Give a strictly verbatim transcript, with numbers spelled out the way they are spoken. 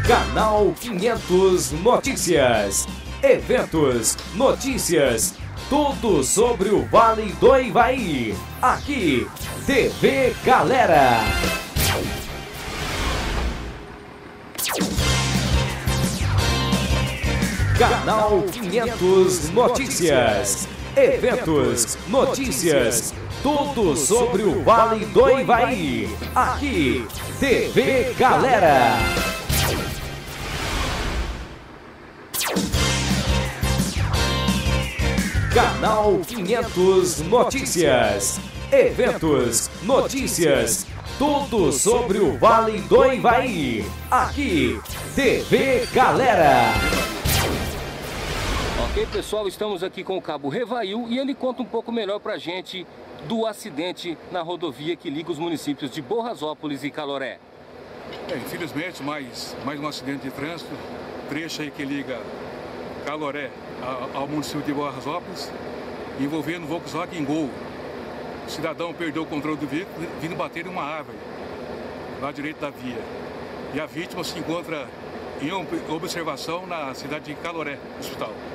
Canal quinhentos Notícias. Eventos, notícias, tudo sobre o Vale do Ivaí. Aqui, T V Galera. Canal quinhentos Notícias. Eventos, notícias, tudo sobre o Vale do Ivaí. Aqui, T V Galera. Canal quinhentos Notícias. Eventos, notícias, tudo sobre o Vale do Ivaí. Aqui, T V Galera. Ok, pessoal, estamos aqui com o Cabo Revail e ele conta um pouco melhor pra gente do acidente na rodovia que liga os municípios de Borrasópolis e Caloré. É, infelizmente, mais, mais um acidente de trânsito, trecho aí que liga Caloré ao município de Borrasópolis, envolvendo o Volkswagen Gol. O cidadão perdeu o controle do veículo, vindo bater em uma árvore, lá à direita da via. E a vítima se encontra em observação na cidade de Caloré, hospital.